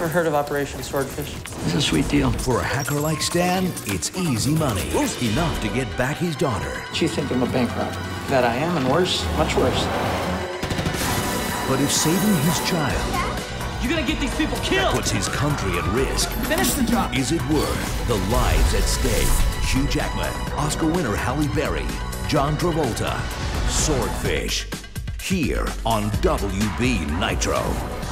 Ever heard of Operation Swordfish? It's a sweet deal. For a hacker like Stan, it's easy money. Enough to get back his daughter. You think I'm a bank robber? That I am, and worse, much worse. But if saving his child You're gonna get these people killed! puts his country at risk, Finish the job! is it worth the lives at stake? Hugh Jackman, Oscar winner Halle Berry, John Travolta, Swordfish. Here on WB Nitro.